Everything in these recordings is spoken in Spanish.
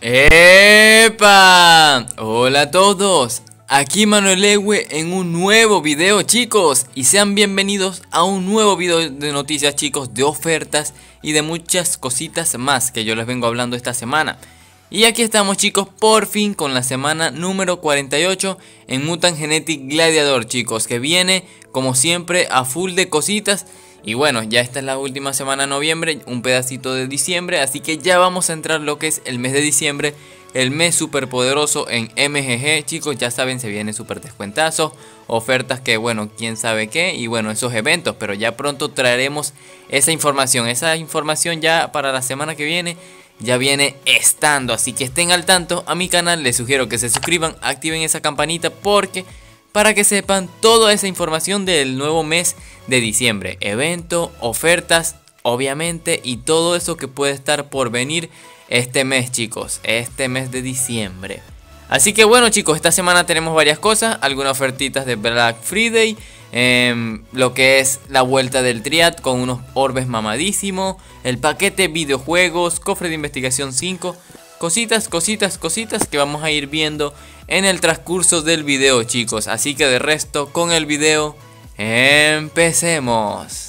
¡Epa! Hola a todos, aquí Manuel Ewe en un nuevo video, chicos, y sean bienvenidos a un nuevo video de noticias, chicos, de ofertas y de muchas cositas más que yo les vengo hablando esta semana. Y aquí estamos, chicos, por fin con la semana número 48 en Mutant Genetic Gladiador, chicos, que viene como siempre a full de cositas. Y bueno, ya esta es la última semana de noviembre, un pedacito de diciembre, así que ya vamos a entrar lo que es el mes de diciembre, el mes super poderoso en MGG, chicos, ya saben, se viene super descuentazo, ofertas que bueno, quién sabe qué, y bueno, esos eventos, pero ya pronto traeremos esa información ya para la semana que viene, ya viene estando, así que estén al tanto a mi canal, les sugiero que se suscriban, activen esa campanita porque... para que sepan toda esa información del nuevo mes de diciembre. Evento, ofertas, obviamente, y todo eso que puede estar por venir este mes, chicos. Este mes de diciembre. Así que bueno, chicos, esta semana tenemos varias cosas. Algunas ofertitas de Black Friday. Lo que es la vuelta del Triad con unos orbes mamadísimos. El paquete videojuegos, cofre de investigación 5. Cositas que vamos a ir viendo en el transcurso del video, chicos. Así que de resto, con el video, empecemos.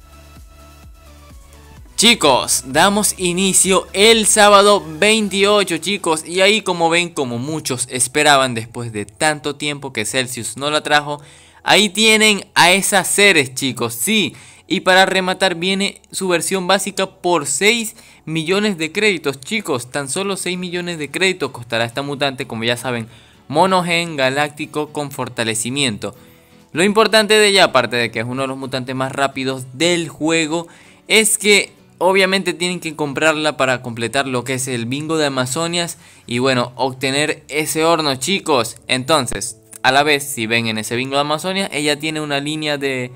Chicos, damos inicio el sábado 28, chicos. Y ahí, como ven, como muchos esperaban después de tanto tiempo que Celsius no la trajo, ahí tienen a esas Ceres, chicos, sí. Y para rematar viene su versión básica por 6 millones de créditos, chicos. Tan solo 6 millones de créditos costará esta mutante, como ya saben, monogen galáctico con fortalecimiento. Lo importante de ella, aparte de que es uno de los mutantes más rápidos del juego, es que obviamente tienen que comprarla para completar lo que es el bingo de Amazonias y bueno, obtener ese horno, chicos. Entonces, a la vez, si ven en ese bingo de Amazonia, ella tiene una línea de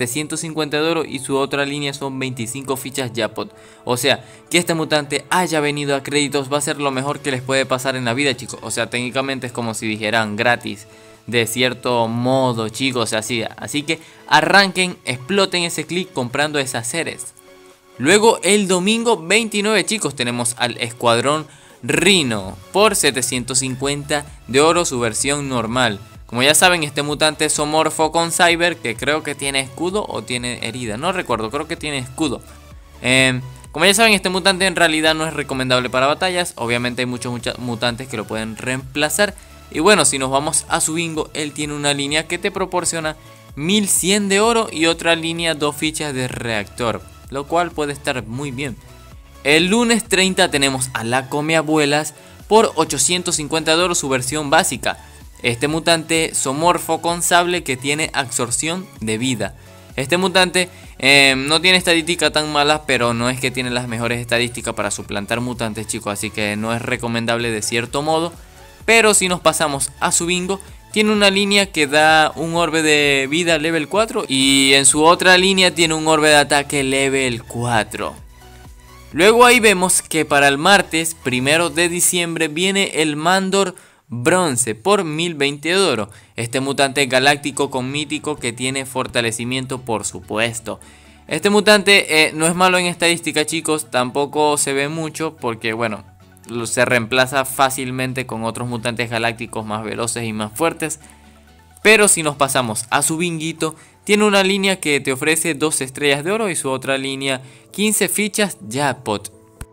750 de oro y su otra línea son 25 fichas Jackpot. O sea, que este mutante haya venido a créditos va a ser lo mejor que les puede pasar en la vida, chicos. O sea, técnicamente es como si dijeran gratis, de cierto modo, chicos, así. Así que arranquen, exploten ese clic comprando esas Ceres. Luego el domingo 29, chicos, tenemos al Escuadrón Rhino por 750 de oro, su versión normal. Como ya saben, este mutante es zoomorfo con Cyber, que creo que tiene escudo o tiene herida, no recuerdo, creo que tiene escudo. Como ya saben, este mutante en realidad no es recomendable para batallas, obviamente hay muchos mutantes que lo pueden reemplazar. Y bueno, si nos vamos a su bingo, él tiene una línea que te proporciona 1100 de oro y otra línea 2 fichas de reactor, lo cual puede estar muy bien. El lunes 30 tenemos a la Comeabuelas por 850 de oro, su versión básica. Este mutante zoomorfo con sable que tiene absorción de vida. Este mutante no tiene estadística tan malas, pero no es que tiene las mejores estadísticas para suplantar mutantes, chicos. Así que no es recomendable de cierto modo. Pero si nos pasamos a su bingo, tiene una línea que da un orbe de vida level 4. Y en su otra línea tiene un orbe de ataque level 4. Luego ahí vemos que para el martes 1 de diciembre viene el Mandor Bronce por 1020 de oro. Este mutante galáctico con mítico que tiene fortalecimiento, por supuesto. Este mutante no es malo en estadística, chicos. Tampoco se ve mucho porque bueno, se reemplaza fácilmente con otros mutantes galácticos más veloces y más fuertes. Pero si nos pasamos a su binguito, tiene una línea que te ofrece 2 estrellas de oro y su otra línea 15 fichas Jackpot.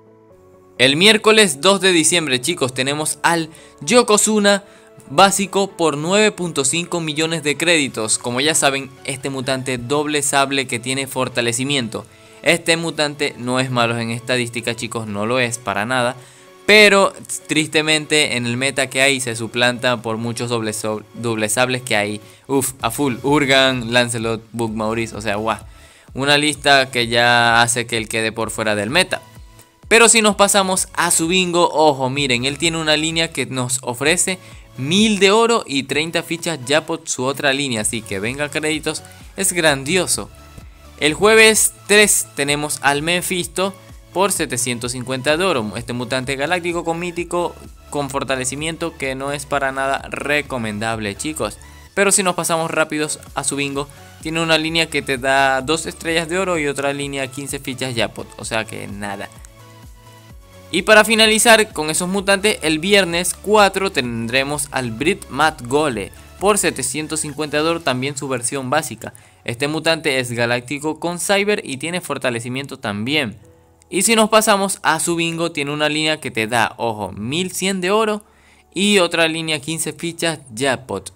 El miércoles 2 de diciembre, chicos, tenemos al Yokozuna básico por 9.5 millones de créditos. Como ya saben, este mutante doble sable que tiene fortalecimiento. Este mutante no es malo en estadística, chicos, no lo es para nada. Pero tristemente en el meta que hay se suplanta por muchos doble sables que hay. A full. Urgan, Lancelot, Bug Maurice, o sea, guau. Una lista que ya hace que él quede por fuera del meta. Pero si nos pasamos a su bingo, ojo, miren, él tiene una línea que nos ofrece 1000 de oro y 30 fichas Jackpot, su otra línea, así que venga créditos, es grandioso. El jueves 3 tenemos al Mephisto por 750 de oro, este mutante galáctico con mítico con fortalecimiento que no es para nada recomendable, chicos. Pero si nos pasamos rápidos a su bingo, tiene una línea que te da 2 estrellas de oro y otra línea 15 fichas Jackpot, o sea que nada. Y para finalizar con esos mutantes, el viernes 4 tendremos al Brit Mat Gole por 750 de oro, también su versión básica. Este mutante es galáctico con cyber y tiene fortalecimiento también. Y si nos pasamos a su bingo, tiene una línea que te da, ojo, 1100 de oro y otra línea 15 fichas jackpot.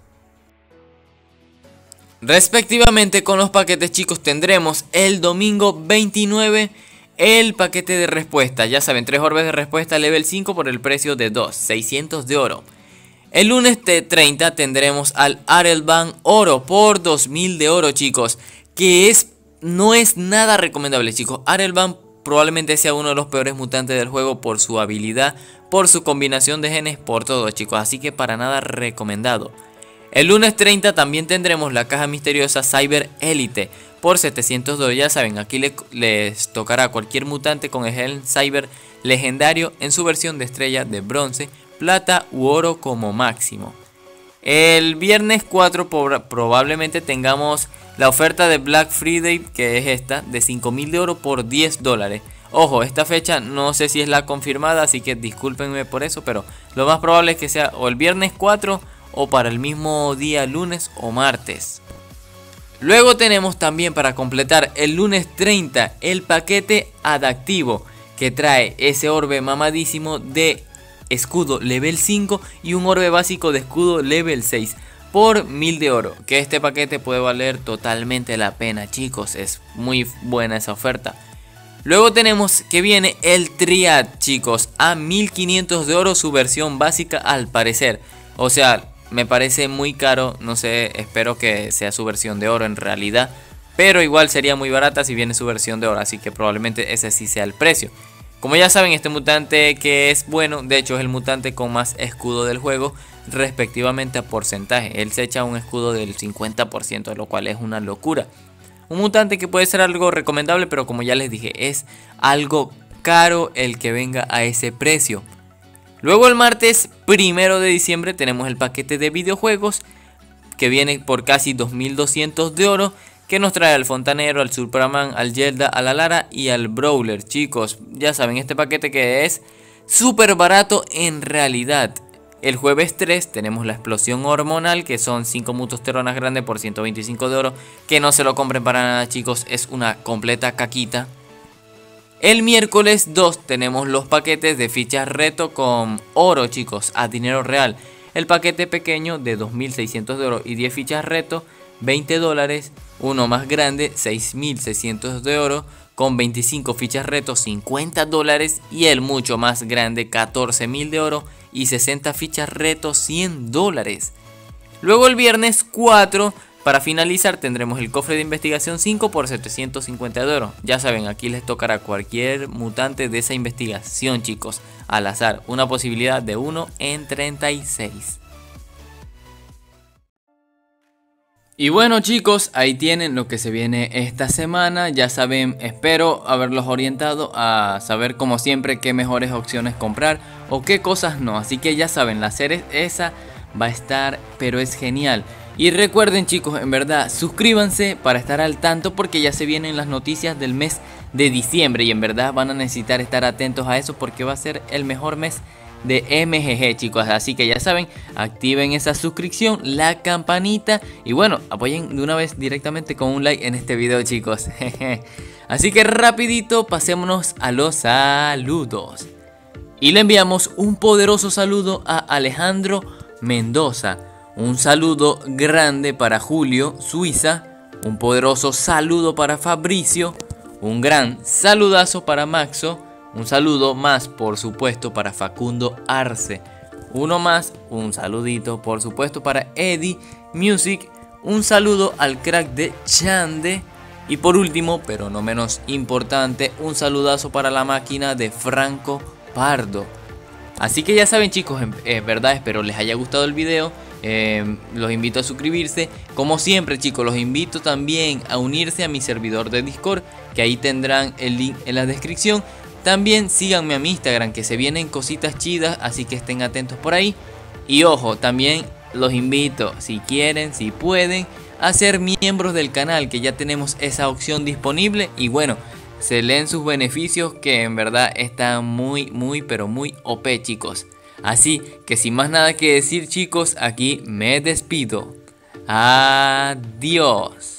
Respectivamente con los paquetes, chicos, tendremos el domingo 29 el paquete de respuesta. Ya saben, 3 orbes de respuesta level 5 por el precio de 2, 600 de oro. El lunes 30 tendremos al Arelban oro por 2000 de oro, chicos, que no es nada recomendable, chicos. Arelban probablemente sea uno de los peores mutantes del juego por su habilidad, por su combinación de genes, por todo, chicos, así que para nada recomendado. El lunes 30 también tendremos la caja misteriosa Cyber Elite por 700 dólares. Ya saben, aquí les tocará a cualquier mutante con el gen Cyber legendario en su versión de estrella de bronce, plata u oro como máximo. El viernes 4 probablemente tengamos la oferta de Black Friday, que es esta, de 5000 de oro por 10 dólares. Ojo, esta fecha no sé si es la confirmada, así que discúlpenme por eso, pero lo más probable es que sea o el viernes 4 o para el mismo día lunes o martes. Luego tenemos también para completar el lunes 30 el paquete adaptivo, que trae ese orbe mamadísimo de escudo level 5 y un orbe básico de escudo level 6 por 1000 de oro, que este paquete puede valer totalmente la pena, chicos, es muy buena esa oferta. Luego tenemos que viene el Triad, chicos, a 1500 de oro su versión básica al parecer. O sea, me parece muy caro, no sé, espero que sea su versión de oro en realidad, pero igual sería muy barata si viene su versión de oro, así que probablemente ese sí sea el precio. Como ya saben, este mutante que es bueno, de hecho es el mutante con más escudo del juego, respectivamente a porcentaje. Él se echa un escudo del 50%, lo cual es una locura. Un mutante que puede ser algo recomendable, pero como ya les dije, es algo caro el que venga a ese precio. Luego el martes 1 de diciembre tenemos el paquete de videojuegos, que viene por casi 2200 de oro, que nos trae al Fontanero, al Superman, al Zelda, a la Lara y al Brawler, chicos. Ya saben, este paquete que es súper barato en realidad. El jueves 3 tenemos la explosión hormonal, que son 5 mutosteronas grandes por 125 de oro, que no se lo compren para nada, chicos, es una completa caquita. El miércoles 2 tenemos los paquetes de fichas reto con oro, chicos, a dinero real. El paquete pequeño de 2600 de oro y 10 fichas reto, 20 dólares. Uno más grande, 6600 de oro, con 25 fichas reto, 50 dólares. Y el mucho más grande, 14000 de oro y 60 fichas reto, 100 dólares. Luego el viernes 4, para finalizar, tendremos el cofre de investigación 5 por 750 de oro. Ya saben, aquí les tocará cualquier mutante de esa investigación, chicos, al azar. Una posibilidad de 1 en 36. Y bueno, chicos, ahí tienen lo que se viene esta semana. Ya saben, espero haberlos orientado a saber como siempre qué mejores opciones comprar o qué cosas no. Así que ya saben, la serie esa va a estar, pero es genial. Y recuerden, chicos, en verdad, suscríbanse para estar al tanto, porque ya se vienen las noticias del mes de diciembre. Y en verdad van a necesitar estar atentos a eso, porque va a ser el mejor mes de MGG, chicos. Así que ya saben, activen esa suscripción, la campanita y bueno, apoyen de una vez directamente con un like en este video, chicos. Así que rapidito pasémonos a los saludos. Y le enviamos un poderoso saludo a Alejandro Mendoza. Un saludo grande para Julio Suiza. Un poderoso saludo para Fabricio. Un gran saludazo para Maxo. Un saludo más, por supuesto, para Facundo Arce. Uno más, un saludito, por supuesto, para Eddie Music. Un saludo al crack de Chande. Y por último, pero no menos importante, un saludazo para la máquina de Franco Pardo. Así que ya saben, chicos, en verdad espero les haya gustado el video. Los invito a suscribirse. Como siempre, chicos, los invito también a unirse a mi servidor de Discord, que ahí tendrán el link en la descripción. También síganme a mi Instagram, que se vienen cositas chidas, así que estén atentos por ahí. Y ojo, también los invito, si quieren, si pueden, a ser miembros del canal, que ya tenemos esa opción disponible. Y bueno, se leen sus beneficios que en verdad están muy pero muy OP, chicos. Así que sin más nada que decir, chicos, aquí me despido. Adiós.